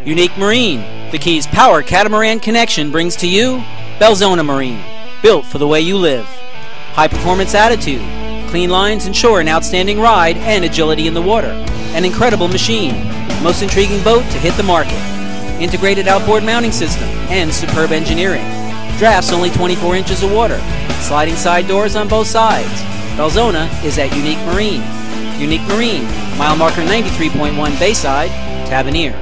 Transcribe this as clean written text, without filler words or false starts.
Unique Marine, the Key's power catamaran connection brings to you Belzona Marine, built for the way you live. High performance attitude, clean lines ensure an outstanding ride and agility in the water. An incredible machine, most intriguing boat to hit the market. Integrated outboard mounting system and superb engineering. Drafts only 24 inches of water. Sliding side doors on both sides. Belzona is at Unique Marine. Unique Marine, mile marker 93.1 Bayside, Tavernier.